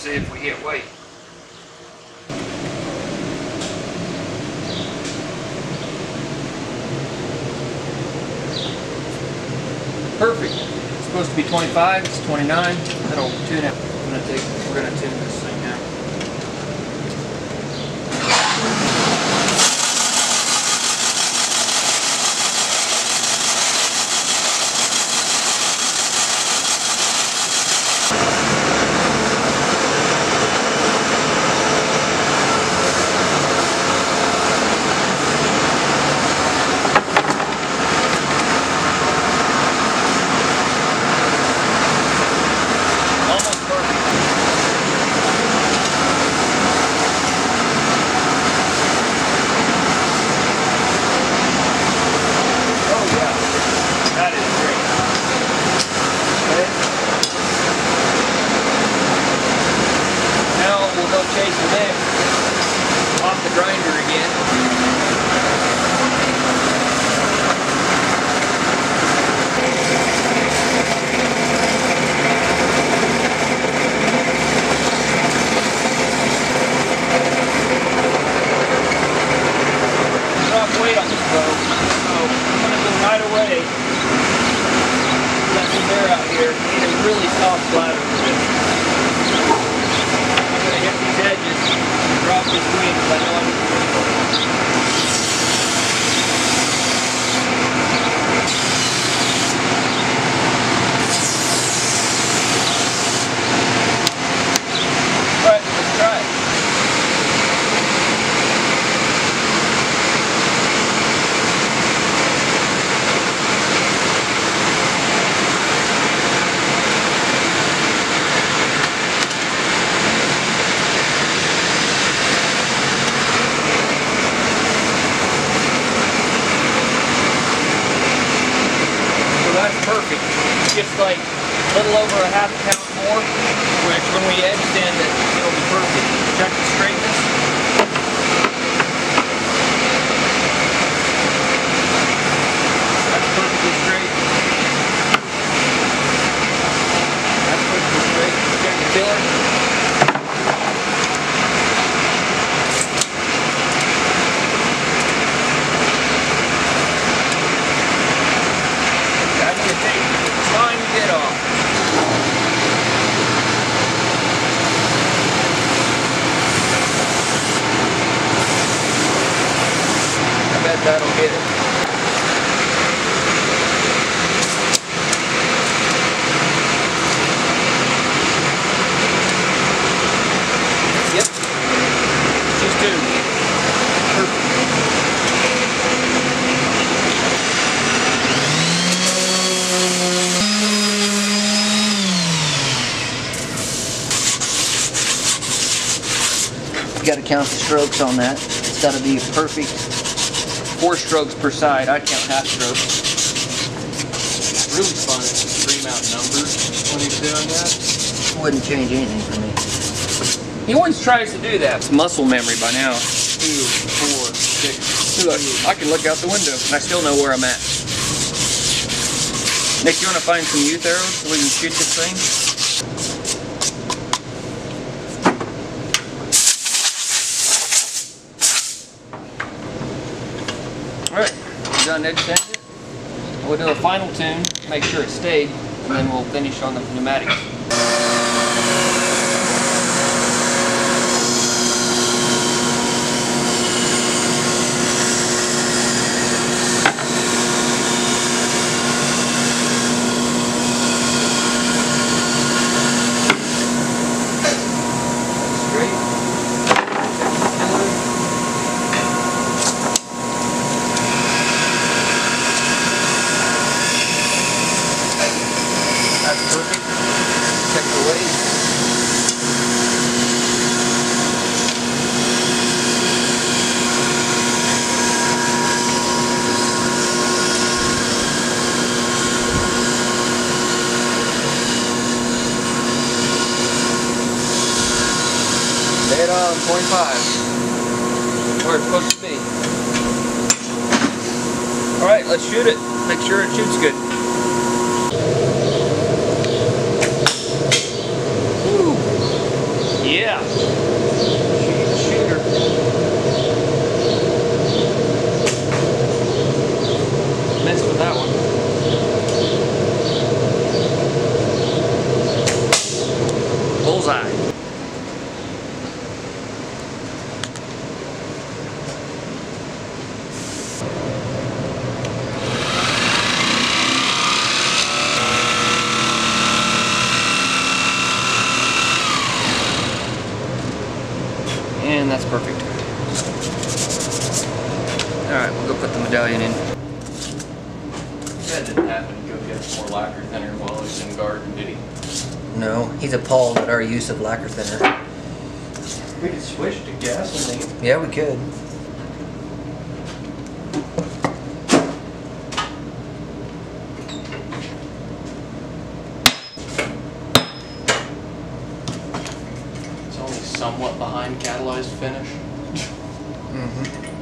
see if we hit weight. Perfect. It's supposed to be 25. It's 29. That'll tune it. We're gonna tune this thing now. Chase the neck off the grinder again. Drop weight on this bow, so I'm going to go right away. Let some air out here. Need a really soft bladder for this. Edges, drop this wing, but I know I'm alright, let's try it. Perfect. Just like a little over a half pound more, which when we edge sand it, it'll be perfect. Check the straightness. That's perfectly straight. That's perfectly straight. Check the tiller. Time to get off. I bet that'll get it. Yep. Just two. Perfect. You got to count the strokes on that. It's got to be perfect. 4 strokes per side. I count half strokes. It's really fun to scream out numbers when he's doing that. Wouldn't change anything for me. He always tries to do that. It's muscle memory by now. 2, 4, 6. Look, I can look out the window and I still know where I'm at. Nick, you want to find some youth arrows so we can shoot this thing? Alright, we're done edge sanding it. We'll do a final tune, make sure it stayed, and then we'll finish on the pneumatics. Dead on 25. Where it's supposed to be. Alright, let's shoot it. Make sure it shoots good. Woo. Bullseye. And that's perfect. Alright, we'll go put the medallion in. That didn't happen to go get more lacquer thinner while he was in garden, did he? No, he's appalled at our use of lacquer thinner. We could switch to gasoline. Yeah, we could. It's only somewhat behind catalyzed finish. Mm-hmm.